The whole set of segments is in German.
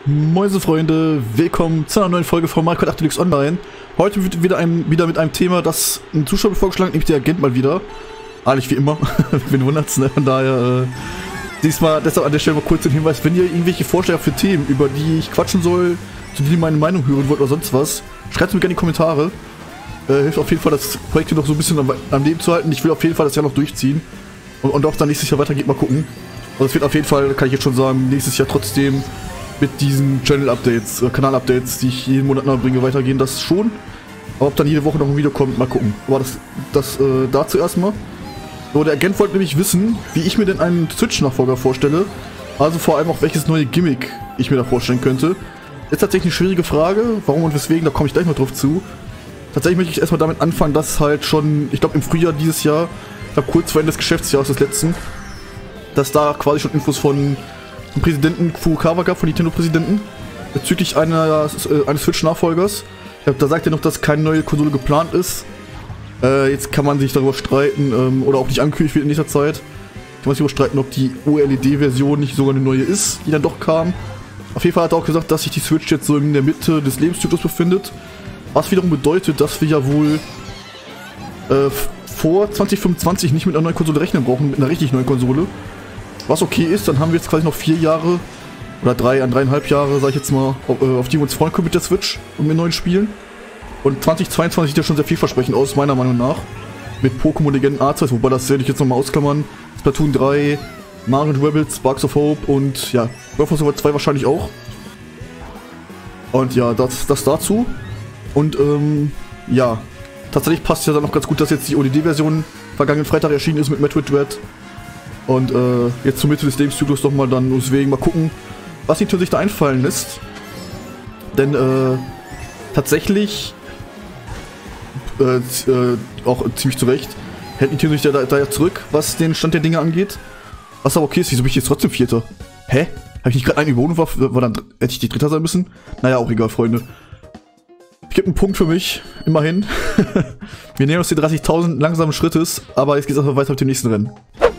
Moin Freunde, willkommen zu einer neuen Folge von Mario Kart 8 Deluxe Online. Heute wird wieder mit einem Thema, das ein Zuschauer vorgeschlagen hat, nämlich der Agent mal wieder. Eigentlich wie immer, wen wundert's, ne? Von daher, deshalb an der Stelle mal kurz den Hinweis, wenn ihr irgendwelche Vorschläge für Themen, über die ich quatschen soll, zu denen ihr meine Meinung hören wollt oder sonst was, schreibt es mir gerne in die Kommentare. Hilft auf jeden Fall, das Projekt hier noch so ein bisschen am Leben zu halten. Ich will auf jeden Fall das Jahr noch durchziehen. Und ob es dann nächstes Jahr weitergeht, mal gucken. Und es wird auf jeden Fall, kann ich jetzt schon sagen, nächstes Jahr trotzdem mit diesen Channel-Updates, Kanal-Updates, die ich jeden Monat neu bringe, weitergehen, das schon. Aber ob dann jede Woche noch ein Video kommt, mal gucken. Aber das dazu erstmal. So, der Agent wollte nämlich wissen, wie ich mir denn einen Switch-Nachfolger vorstelle. Also vor allem auch, welches neue Gimmick ich mir da vorstellen könnte. Ist tatsächlich eine schwierige Frage, warum und weswegen, da komme ich gleich noch drauf zu. Tatsächlich möchte ich erstmal damit anfangen, dass halt schon, ich glaube im Frühjahr dieses Jahr, ich glaube kurz vor Ende des Geschäftsjahres des letzten, dass da quasi schon Infos vom Präsidenten Furukawa gab, von Nintendo-Präsidenten, bezüglich eines Switch-Nachfolgers. Da sagt er noch, dass keine neue Konsole geplant ist. Jetzt kann man sich darüber streiten, oder auch nicht angekündigt wird in nächster Zeit. Kann man sich darüber streiten, ob die OLED-Version nicht sogar eine neue ist, die dann doch kam. Auf jeden Fall hat er auch gesagt, dass sich die Switch jetzt so in der Mitte des Lebenszyklus befindet. Was wiederum bedeutet, dass wir ja wohl vor 2025 nicht mit einer neuen Konsole rechnen brauchen, mit einer richtig neuen Konsole. Was okay ist, dann haben wir jetzt quasi noch 4 Jahre oder 3,5 Jahre, sag ich jetzt mal, auf die wir uns freuen können mit der Switch und mit neuen Spielen. Und 2022 sieht ja schon sehr vielversprechend aus, meiner Meinung nach. Mit Pokémon Legenden Arceus, wobei das werde ich jetzt nochmal ausklammern. Splatoon 3, Mario & Rabbids, Sparks of Hope und ja, Breath of the Wild 2 wahrscheinlich auch. Und ja, das dazu. Und ja, tatsächlich passt ja dann noch ganz gut, dass jetzt die OLED-Version vergangenen Freitag erschienen ist mit Metroid Dread. Und jetzt zur Mitte des Lebenszyklus nochmal dann, deswegen mal gucken, was Nintendo sich da einfallen lässt. Denn tatsächlich, auch ziemlich zurecht, hält Nintendo sich da ja zurück, was den Stand der Dinge angeht. Was aber okay ist, wieso bin ich jetzt trotzdem Vierter? Hä? Habe ich nicht gerade einen überholt, war dann, hätte ich die Dritter sein müssen? Naja, auch egal, Freunde. Ich gebe einen Punkt für mich, immerhin. Wir nähern uns die 30.000 langsamen Schrittes, aber jetzt geht es einfach weiter mit dem nächsten Rennen.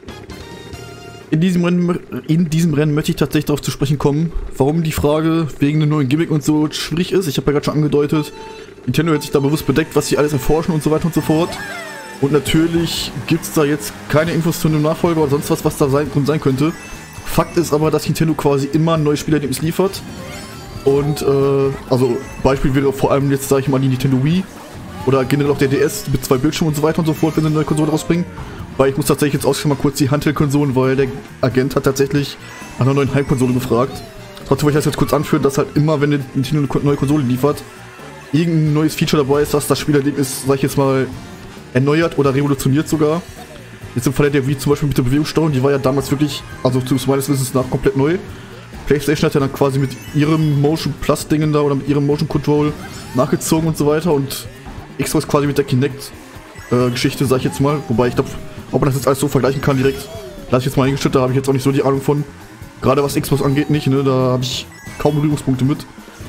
In diesem Rennen möchte ich tatsächlich darauf zu sprechen kommen, warum die Frage wegen einem neuen Gimmick und so schwierig ist. Ich habe ja gerade schon angedeutet, Nintendo hat sich da bewusst bedeckt, was sie alles erforschen und so weiter und so fort. Und natürlich gibt es da jetzt keine Infos zu einem Nachfolger oder sonst was da sein könnte. Fakt ist aber, dass Nintendo quasi immer ein neues Spielerlebnis liefert. Und, also Beispiel wäre vor allem jetzt, sage ich mal, die Nintendo Wii oder generell auch der DS mit 2 Bildschirmen und so weiter und so fort, wenn sie eine neue Konsole rausbringen. Weil ich muss tatsächlich jetzt ausführen mal kurz die Handheld-Konsolen, weil der Agent hat tatsächlich nach einer neuen Heimkonsole gefragt. Trotzdem wollte ich das jetzt kurz anführen, dass halt immer, wenn Nintendo eine neue Konsole liefert, irgendein neues Feature dabei ist, das das Spielerlebnis, sag ich jetzt mal, erneuert oder revolutioniert sogar. Jetzt im Fall der Wii zum Beispiel mit der Bewegungssteuerung, die war ja damals wirklich, also zumindest meines Wissens nach, komplett neu. PlayStation hat ja dann quasi mit ihrem Motion Plus Dingen da oder mit ihrem Motion Control nachgezogen und so weiter und Xbox quasi mit der Kinect Geschichte, sag ich jetzt mal, wobei ich glaube, ob man das jetzt alles so vergleichen kann direkt, lasse ich jetzt mal eingeschüttet, da habe ich jetzt auch nicht so die Ahnung von. Gerade was Xbox angeht nicht, ne, da habe ich kaum Berührungspunkte mit.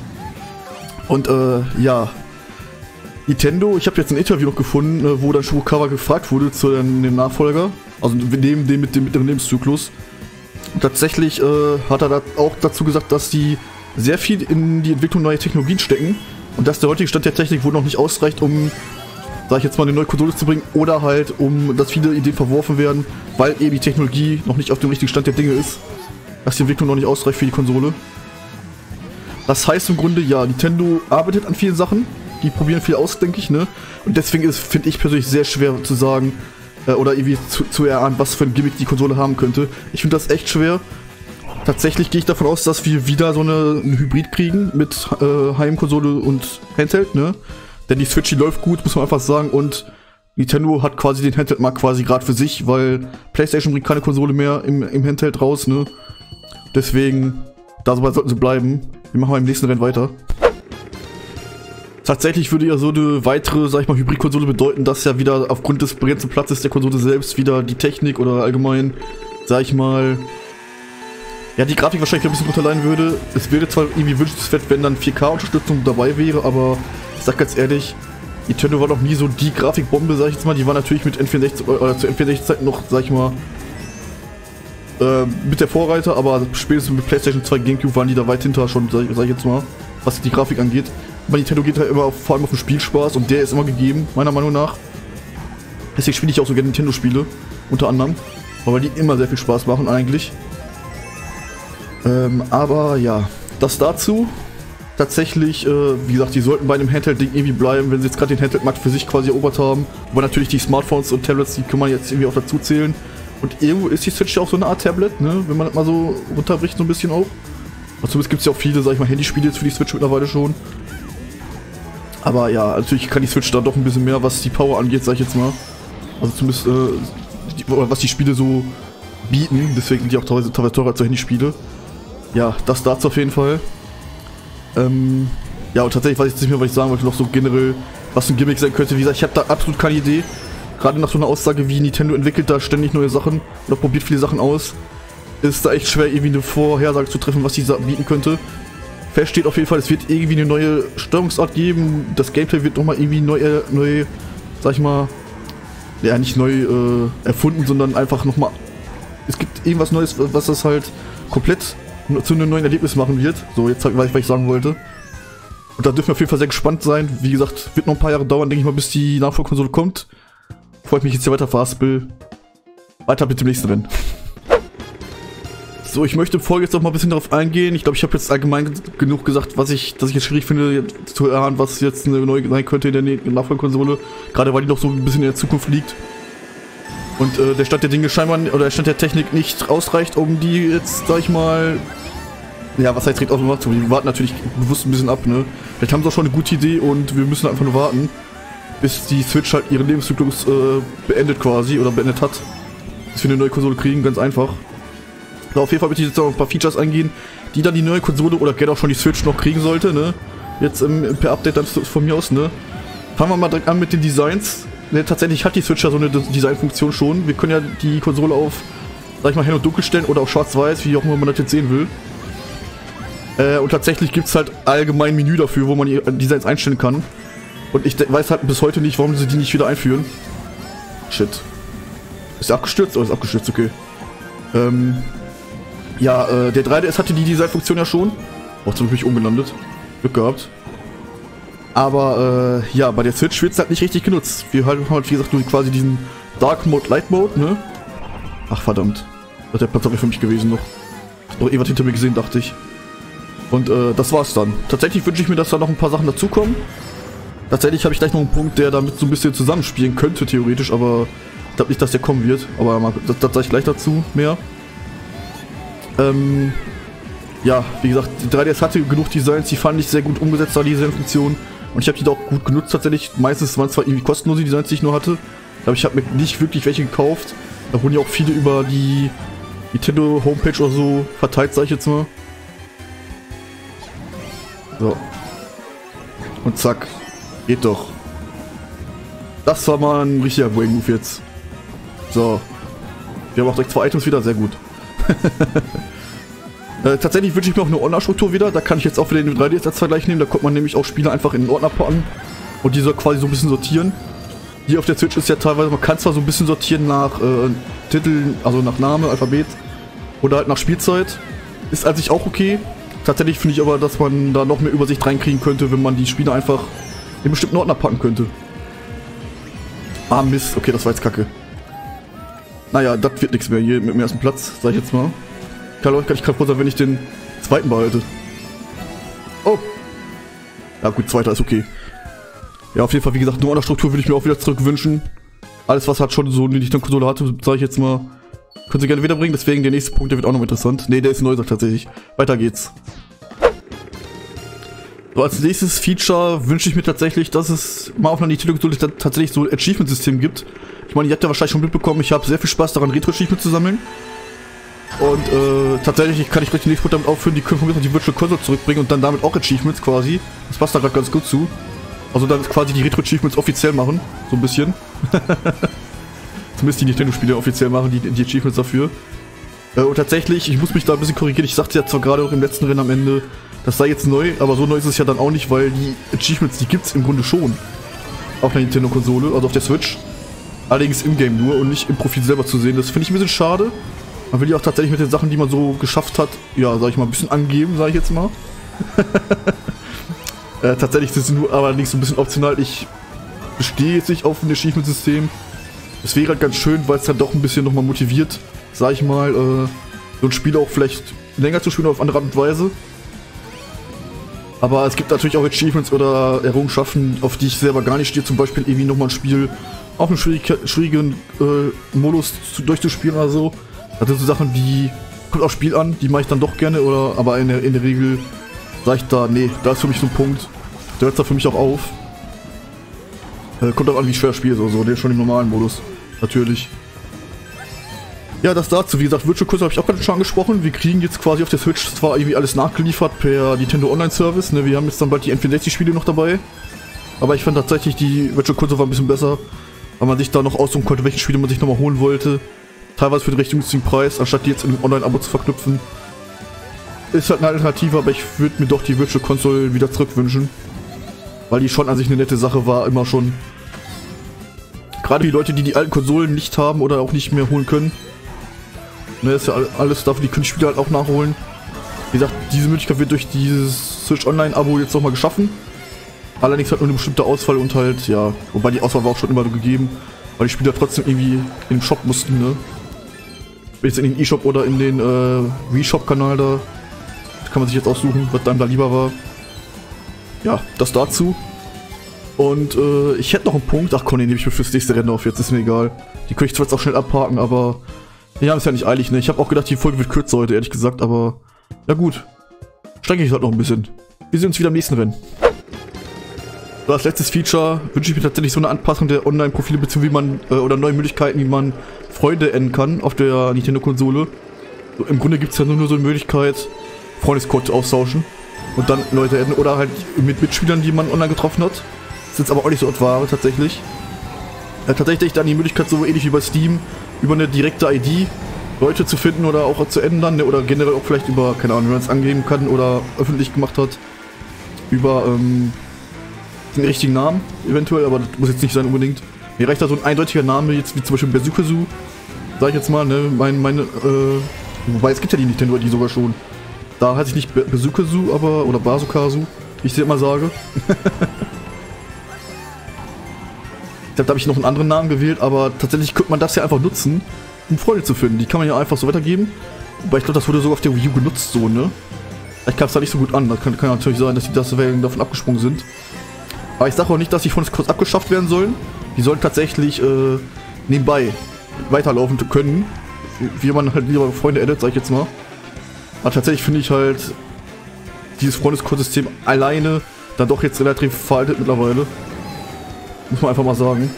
Und ja, Nintendo, ich habe jetzt ein Interview noch gefunden, wo dann Furukawa gefragt wurde zu dem Nachfolger, also neben dem mit dem Lebenszyklus. Und tatsächlich hat er da auch dazu gesagt, dass die sehr viel in die Entwicklung neuer Technologien stecken und dass der heutige Stand der Technik wohl noch nicht ausreicht, um, sag ich jetzt mal, eine neue Konsole zu bringen oder halt, um, dass viele Ideen verworfen werden, weil eben die Technologie noch nicht auf dem richtigen Stand der Dinge ist, dass die Entwicklung noch nicht ausreicht für die Konsole. Das heißt im Grunde, ja, Nintendo arbeitet an vielen Sachen, die probieren viel aus, denke ich, ne, und deswegen ist, finde ich persönlich, sehr schwer zu sagen, oder irgendwie zu erahnen, was für ein Gimmick die Konsole haben könnte. Ich finde das echt schwer. Tatsächlich gehe ich davon aus, dass wir wieder so einen Hybrid kriegen mit Heimkonsole und Handheld, ne? Denn die Switch, die läuft gut, muss man einfach sagen. Und Nintendo hat quasi den Handheld-Markt quasi gerade für sich, weil PlayStation bringt keine Konsole mehr im Handheld raus, ne? Deswegen, da sollten sie bleiben. Wir machen mal im nächsten Rennen weiter. Tatsächlich würde ja so eine weitere, sag ich mal, Hybrid-Konsole bedeuten, dass ja wieder aufgrund des begrenzten Platzes der Konsole selbst wieder die Technik oder allgemein, sag ich mal, ja, die Grafik wahrscheinlich ein bisschen drunter leiden würde. Es wäre zwar irgendwie wünschenswert, wenn dann 4K-Unterstützung dabei wäre, aber ich sag ganz ehrlich, Nintendo war noch nie so die Grafikbombe, sag ich jetzt mal. Die war natürlich mit N64 oder zu N64-Zeiten noch, sag ich mal, mit der Vorreiter, aber spätestens mit PlayStation 2, GameCube waren die da weit hinter schon, sag ich jetzt mal, was die Grafik angeht. Bei Nintendo geht halt immer vor allem auf den Spielspaß und der ist immer gegeben, meiner Meinung nach. Deswegen spiele ich auch so gerne Nintendo-Spiele, unter anderem, weil die immer sehr viel Spaß machen eigentlich. Aber ja, das dazu. Tatsächlich, wie gesagt, die sollten bei einem Handheld-Ding irgendwie bleiben, wenn sie jetzt gerade den Handheld-Markt für sich quasi erobert haben. Aber natürlich die Smartphones und Tablets, die kann man jetzt irgendwie auch dazu zählen. Und irgendwo ist die Switch ja auch so eine Art Tablet, ne? Wenn man das mal so runterbricht, so ein bisschen auch. Also zumindest gibt es ja auch viele, sag ich mal, Handyspiele jetzt für die Switch mittlerweile schon. Aber ja, natürlich kann die Switch da doch ein bisschen mehr, was die Power angeht, sag ich jetzt mal. Also zumindest, was die Spiele so bieten. Deswegen sind die auch teilweise teurer als Handyspiele. Ja, das dazu auf jeden Fall. Ja, und tatsächlich weiß ich jetzt nicht mehr, was ich sagen wollte, noch so generell, was ein Gimmick sein könnte. Wie gesagt, ich habe da absolut keine Idee. Gerade nach so einer Aussage wie Nintendo entwickelt da ständig neue Sachen oder probiert viele Sachen aus, ist da echt schwer, irgendwie eine Vorhersage zu treffen, was die bieten könnte. Fest steht auf jeden Fall, es wird irgendwie eine neue Steuerungsart geben. Das Gameplay wird nochmal irgendwie neu, sag ich mal, ja, nicht neu erfunden, sondern einfach nochmal, es gibt irgendwas Neues, was das halt komplett zu einem neuen Erlebnis machen wird. So, jetzt weiß ich, was ich sagen wollte. Und da dürfen wir auf jeden Fall sehr gespannt sein. Wie gesagt, wird noch ein paar Jahre dauern, denke ich mal, bis die Nachfolgekonsole kommt. Bevor ich mich jetzt hier weiter verhaspel. Weiter mit dem nächsten Rennen. So, ich möchte im Folge jetzt noch mal ein bisschen darauf eingehen. Ich glaube, ich habe jetzt allgemein genug gesagt, dass ich jetzt schwierig finde, zu erahnen, was jetzt eine neue sein könnte in der Nachfolgekonsole. Gerade weil die noch so ein bisschen in der Zukunft liegt. Und der Stand der Dinge scheinbar, oder der Stand der Technik nicht ausreicht, um die jetzt, sag ich mal, ja, was heißt direkt auf zu. Wir warten natürlich bewusst ein bisschen ab, ne? Vielleicht haben sie auch schon eine gute Idee und wir müssen einfach nur warten, bis die Switch halt ihren Lebenszyklus beendet quasi, oder beendet hat. Bis wir eine neue Konsole kriegen, ganz einfach. So, auf jeden Fall möchte ich jetzt noch ein paar Features eingehen, die dann die neue Konsole oder gerne auch schon die Switch noch kriegen sollte, ne? Jetzt per Update dann von mir aus, ne? Fangen wir mal direkt an mit den Designs. Ne, tatsächlich hat die Switch ja so eine Designfunktion schon. Wir können ja die Konsole auf, sag ich mal, hell und dunkel stellen oder auf schwarz-weiß, wie auch immer man das jetzt sehen will. Und tatsächlich gibt es halt allgemein ein Menü dafür, wo man die Designs einstellen kann. Und ich weiß halt bis heute nicht, warum sie die nicht wieder einführen. Shit. Ist der abgestürzt? Oh, ist abgestürzt, okay. Ja, der 3DS hatte die Designfunktion ja schon. Oh, zum Glück bin ich umgelandet. Glück gehabt. Aber, ja, bei der Switch wird es halt nicht richtig genutzt. Wir haben halt, wie gesagt, nur quasi diesen Dark Mode, Light Mode, ne? Ach, verdammt. Das ist der Platz aber für mich gewesen noch. Ich hab noch eh was hinter mir gesehen, dachte ich. Und, das war's dann. Tatsächlich wünsche ich mir, dass da noch ein paar Sachen dazukommen. Tatsächlich habe ich gleich noch einen Punkt, der damit so ein bisschen zusammenspielen könnte, theoretisch, aber ich glaube nicht, dass der kommen wird. Aber das sage ich gleich dazu mehr. Ja, wie gesagt, die 3DS hatte genug Designs, die fand ich sehr gut umgesetzt, da die Designfunktion. Und ich habe die da auch gut genutzt tatsächlich. Meistens waren es zwar irgendwie kostenlose Designs, die ich nur hatte. Aber ich habe mir nicht wirklich welche gekauft. Da wurden ja auch viele über die Nintendo Homepage oder so verteilt, sag ich jetzt mal. So. Und zack. Geht doch. Das war mal ein richtiger Brain-Move jetzt. So. Wir haben auch direkt 2 Items wieder, sehr gut. Tatsächlich wünsche ich mir auch eine Ordnerstruktur wieder. Da kann ich jetzt auch wieder den 3DS als Vergleich nehmen. Da kommt man nämlich auch Spiele einfach in den Ordner packen. Und die soll quasi so ein bisschen sortieren. Hier auf der Switch ist ja teilweise, man kann zwar so ein bisschen sortieren nach Titel, also nach Name, Alphabet. Oder halt nach Spielzeit. Ist an sich auch okay. Tatsächlich finde ich aber, dass man da noch mehr Übersicht reinkriegen könnte, wenn man die Spiele einfach in bestimmten Ordner packen könnte. Ah, Mist. Okay, das war jetzt kacke. Naja, das wird nichts mehr hier mit dem ersten Platz, sag ich jetzt mal. Kann ich kaputt sein, wenn ich den zweiten behalte. Oh. Ja gut, zweiter ist okay. Ja, auf jeden Fall, wie gesagt, nur an der Struktur würde ich mir auch wieder zurück wünschen. Alles, was halt schon so eine Nintendo-Konsole hatte, sage ich jetzt mal, können sie gerne wiederbringen. Deswegen der nächste Punkt, der wird auch noch interessant. Ne, der ist neu, tatsächlich. Weiter geht's. So, als nächstes Feature wünsche ich mir tatsächlich, dass es mal auf einer Nintendo-Konsole tatsächlich so ein Achievement-System gibt. Ich meine, ihr habt ja wahrscheinlich schon mitbekommen, ich habe sehr viel Spaß daran, Retro-Achievements zu sammeln. Und tatsächlich kann ich gleich den nächsten Punkt damit aufführen, die können von mir noch die Virtual Console zurückbringen und dann damit auch Achievements quasi. Das passt da gerade ganz gut zu. Also dann quasi die Retro-Achievements offiziell machen, so ein bisschen. Zumindest die Nintendo-Spiele offiziell machen, die Achievements dafür. Und tatsächlich, ich muss mich da ein bisschen korrigieren, ich sagte ja zwar gerade auch im letzten Rennen am Ende, das sei jetzt neu, aber so neu ist es ja dann auch nicht, weil die Achievements, die gibt's im Grunde schon. Auf der Nintendo-Konsole, also auf der Switch. Allerdings im Game nur und nicht im Profil selber zu sehen. Das finde ich ein bisschen schade. Man will ja auch tatsächlich mit den Sachen, die man so geschafft hat, ja, sag ich mal, ein bisschen angeben, sag ich jetzt mal. Tatsächlich ist es nur allerdings so ein bisschen optional. Ich bestehe jetzt nicht auf ein Achievement-System. Es wäre halt ganz schön, weil es dann doch ein bisschen nochmal motiviert, sag ich mal, so ein Spiel auch vielleicht länger zu spielen auf andere Art und Weise. Aber es gibt natürlich auch Achievements oder Errungenschaften, auf die ich selber gar nicht stehe. Zum Beispiel irgendwie nochmal ein Spiel auf einem schwierigen Modus durchzuspielen oder so. Das sind so Sachen, die kommt aufs Spiel an, die mache ich dann doch gerne, oder aber in der Regel sage ich da, nee, da ist für mich so ein Punkt. Der hört da für mich auch auf. Kommt auch an, wie schwer das Spiel ist oder so, der ist schon im normalen Modus. Natürlich. Ja, das dazu. Wie gesagt, Virtual Console habe ich auch gerade schon angesprochen. Wir kriegen jetzt quasi auf der Switch zwar irgendwie alles nachgeliefert per Nintendo Online Service. Ne? Wir haben jetzt dann bald die N64-Spiele noch dabei. Aber ich fand tatsächlich, die Virtual Console war ein bisschen besser, weil man sich da noch aussuchen konnte, welche Spiele man sich nochmal holen wollte. Teilweise für den recht günstigen Preis, anstatt die jetzt in einem Online-Abo zu verknüpfen. Ist halt eine Alternative, aber ich würde mir doch die Virtual Console wieder zurückwünschen. Weil die schon an sich eine nette Sache war, immer schon. Gerade die Leute, die die alten Konsolen nicht haben oder auch nicht mehr holen können. Ne, ist ja alles dafür, die können die Spiele halt auch nachholen. Wie gesagt, diese Möglichkeit wird durch dieses Switch Online-Abo jetzt nochmal geschaffen. Allerdings halt nur eine bestimmte Auswahl und halt, ja, wobei die Auswahl war auch schon immer so gegeben, weil die Spieler trotzdem irgendwie in den Shop mussten, ne? Jetzt in den eShop oder in den Wii-Shop-Kanal da. Das kann man sich jetzt aussuchen, was einem da lieber war. Ja, das dazu. Und ich hätte noch einen Punkt. Ach komm, den nehme ich mir fürs nächste Rennen auf. Jetzt ist mir egal. Die könnte ich zwar jetzt auch schnell abhaken, aber ja, ist ja nicht eilig, ne? Ich habe auch gedacht, die Folge wird kürzer heute, ehrlich gesagt, aber ja gut. Strecke ich halt noch ein bisschen. Wir sehen uns wieder im nächsten Rennen. So, als letztes Feature wünsche ich mir tatsächlich so eine Anpassung der Online-Profile, beziehungsweise wie man, oder neue Möglichkeiten, wie man Freunde adden kann auf der Nintendo-Konsole. So, im Grunde gibt es ja nur so eine Möglichkeit, Freundescode austauschen und dann Leute adden oder halt mit Mitspielern, die man online getroffen hat. Das ist jetzt aber auch nicht so oft wahre, tatsächlich. Tatsächlich dann die Möglichkeit, so ähnlich wie bei Steam, über eine direkte ID Leute zu finden oder auch zu ändern, ne, oder generell auch vielleicht über, keine Ahnung, wie man es angeben kann oder öffentlich gemacht hat, über den richtigen Namen eventuell, aber das muss jetzt nicht sein unbedingt. Mir reicht da so ein eindeutiger Name, jetzt wie zum Beispiel Besukesu, sag ich jetzt mal, ne, wobei es gibt ja die Nintendo ID sogar schon. Da heißt ich nicht Besukesu, aber, oder Basukasu, wie ich es immer sage. Da habe ich noch einen anderen Namen gewählt, aber tatsächlich könnte man das ja einfach nutzen, um Freunde zu finden. Die kann man ja einfach so weitergeben. Wobei ich glaube, das wurde sogar auf der Wii U genutzt, so, ne? Ich kam es da nicht so gut an. Das kann natürlich sein, dass die deswegen davon abgesprungen sind. Aber ich sage auch nicht, dass die von uns kurz abgeschafft werden sollen. Die sollen tatsächlich nebenbei weiterlaufen können. Wie man halt lieber Freunde addet, sag ich jetzt mal. Aber tatsächlich finde ich halt dieses Freundescode-System alleine dann doch jetzt relativ veraltet mittlerweile. Muss man einfach mal sagen.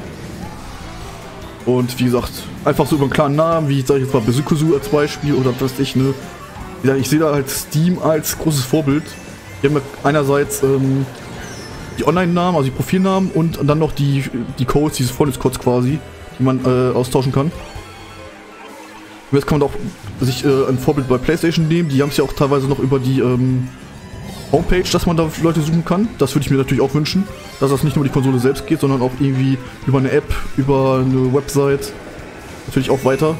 Und wie gesagt, einfach so über einen klaren Namen, wie sag ich jetzt mal Besukesu als Beispiel oder was weiß ich, ne. Wie gesagt, ich sehe da halt Steam als großes Vorbild. Die haben ja einerseits die Online-Namen, also die Profilnamen und dann noch die Codes, diese Freundescodes quasi, die man austauschen kann. Und jetzt kann man auch sich ein Vorbild bei PlayStation nehmen. Die haben es ja auch teilweise noch über die Homepage, dass man da Leute suchen kann. Das würde ich mir natürlich auch wünschen, dass das nicht nur die Konsole selbst geht, sondern auch irgendwie über eine App, über eine Website. Natürlich auch weiter.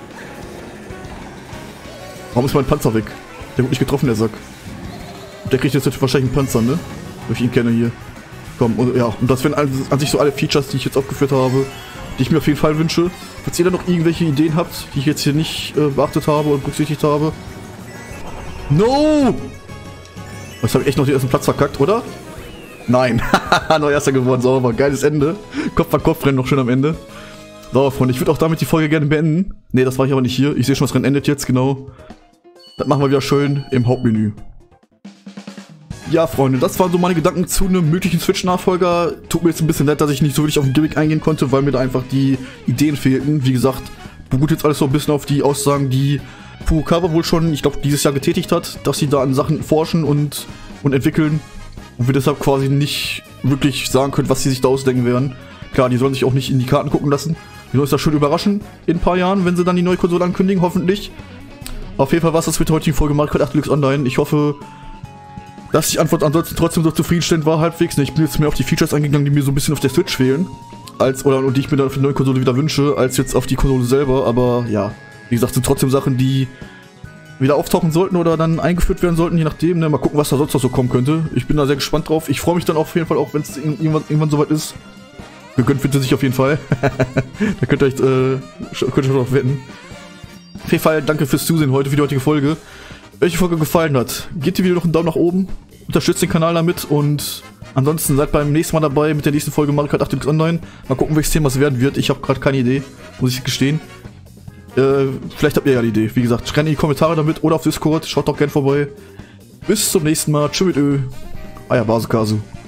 Warum ist mein Panzer weg? Der wurde nicht getroffen, der Sack. Der kriegt jetzt wahrscheinlich einen Panzer, ne? Wenn ich ihn kenne hier. Komm, und, ja, und das wären an sich so alle Features, die ich jetzt aufgeführt habe, die ich mir auf jeden Fall wünsche. Falls ihr da noch irgendwelche Ideen habt, die ich jetzt hier nicht beachtet habe und berücksichtigt habe. No! Jetzt habe ich echt noch den ersten Platz verkackt, oder? Nein. Noch erster geworden, sauber. Geiles Ende. Kopf-an-Kopf-Rennen noch schön am Ende. So, Freunde, ich würde auch damit die Folge gerne beenden. Ne, das war ich aber nicht hier. Ich sehe schon, das Rennen endet jetzt, genau. Das machen wir wieder schön im Hauptmenü. Ja, Freunde, das waren so meine Gedanken zu einem möglichen Switch-Nachfolger. Tut mir jetzt ein bisschen leid, dass ich nicht so wirklich auf den Gimmick eingehen konnte, weil mir da einfach die Ideen fehlten. Wie gesagt, beruht jetzt alles so ein bisschen auf die Aussagen, die Furukawa wohl schon, ich glaube, dieses Jahr getätigt hat, dass sie da an Sachen forschen und entwickeln. Und wir deshalb quasi nicht wirklich sagen können, was sie sich da ausdenken werden. Klar, die sollen sich auch nicht in die Karten gucken lassen. Die sollen uns da schön überraschen in ein paar Jahren, wenn sie dann die neue Konsole ankündigen, hoffentlich. Auf jeden Fall war es das mit der heutigen Folge Mario Kart 8 Deluxe Online. Ich hoffe, dass die Antwort ansonsten trotzdem so zufriedenstellend war, halbwegs. Ich bin jetzt mehr auf die Features eingegangen, die mir so ein bisschen auf der Switch fehlen. Und die ich mir dann auf die neue Konsole wieder wünsche, als jetzt auf die Konsole selber. Aber ja, Wie gesagt, sind trotzdem Sachen, die wieder auftauchen sollten oder dann eingeführt werden sollten, je nachdem. Ne? Mal gucken, was da sonst noch so kommen könnte. Ich bin da sehr gespannt drauf. Ich freue mich dann auf jeden Fall auch, wenn es irgendwann soweit ist. Gegönnt wird es sich auf jeden Fall. Da könnt ihr euch drauf wetten. Auf jeden Fall danke fürs Zusehen heute für die heutige Folge. Wenn euch die Folge gefallen hat, gebt ihr wieder noch einen Daumen nach oben, unterstützt den Kanal damit und ansonsten seid beim nächsten Mal dabei mit der nächsten Folge Mario Kart 8 Deluxe Online. Mal gucken, welches Thema es werden wird. Ich habe gerade keine Idee, muss ich gestehen. Vielleicht habt ihr ja die Idee. Wie gesagt, schreibt in die Kommentare damit oder auf Discord. Schaut doch gern vorbei. Bis zum nächsten Mal. Tschüss mit Ö. Euer Basekasu.